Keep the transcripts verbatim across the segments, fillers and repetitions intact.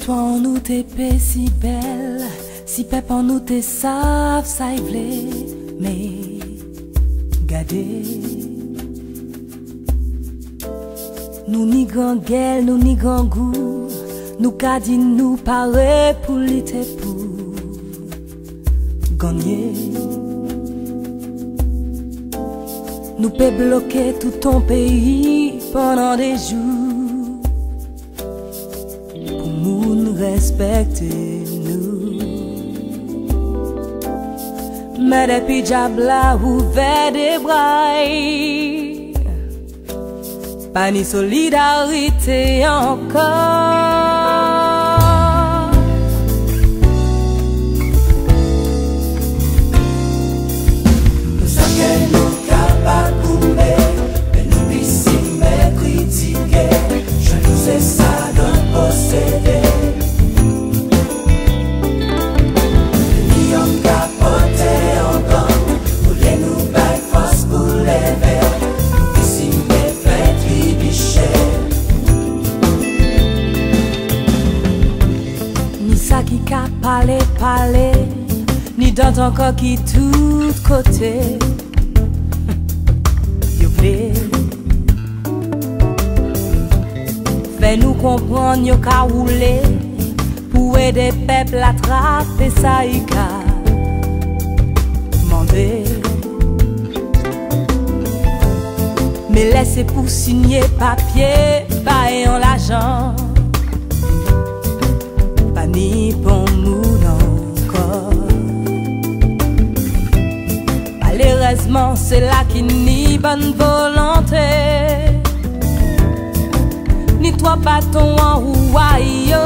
Toi en nous t'es paix si belle, si pep en nous t'es save, ça y vle, mais gardez. Nous ni grand gueule, nous ni grand goût, nous ka dit nous paraît pour l'été pour gagner. Nous peut bloquer tout ton pays pendant des jours pour nous respecter nous. Mais depuis diable a ouvert des bras, pas ni solidarité encore. Nous savons que nous capables couper, mais nous ici mais critiquer. Je nous sais ça de posséder. L'homme capoté en gang, pour les nous bailler force pour lever. Ici mais fait tribicher. Ni ça qui ka parler parler, ni dans ton corps qui tout côté. Yo vle fais nous comprendre yo ka rouler pour aider peuple à attraper ça y ka mandé. Mais laissez pour signer papier, bailler en l'argent. Pas ni bon moun encore. Malheureusement, c'est là qui ni bonne volonté, ni trois bâtons en rouaillot.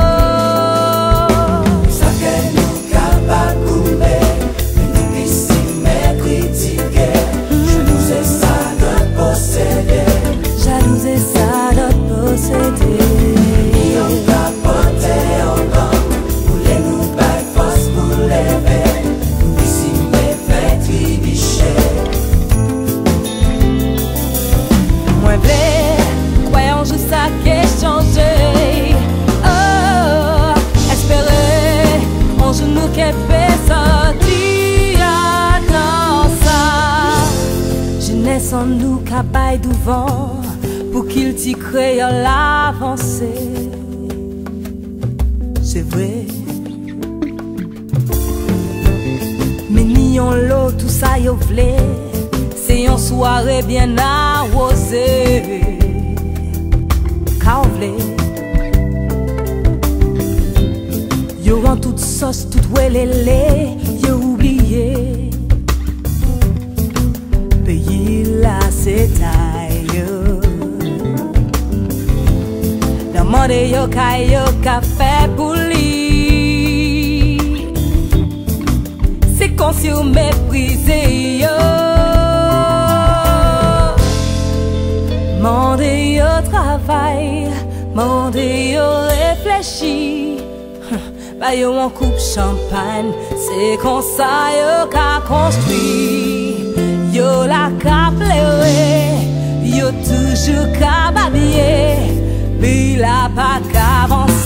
Ça que nous capables couper, mais nous ici mais critiquer. Je nous sais ça de posséder. Jalouse et ça notre posséder. L'homme capoté en gang, pour les nous bailler force pour lever. Ici mais fait tribicher. Moins blé, croyons juste à qu'est changer. Oh, espérer, on joue nous qu'est fait sortir dans ça. Jeunesse en nous qu'à baille du vent, pour qu'il t'y crée l'avancée. C'est vrai. Mais ni on l'eau, tout ça yo vle, c'est une soirée bien arrosée. Ka on vle yo en toute sauce, toute welele, yo oublié pays là c'est taille yo. Demande yo ka yo ka fait pour lui. C'est comme si on méprisait yo. Mandez yo travail, mandez yo réfléchir. Bah yo en coupe champagne, c'est comme ça yo ka construit. Yo la ka pleure, yo toujours ka babiller, puis la pa ka avancer.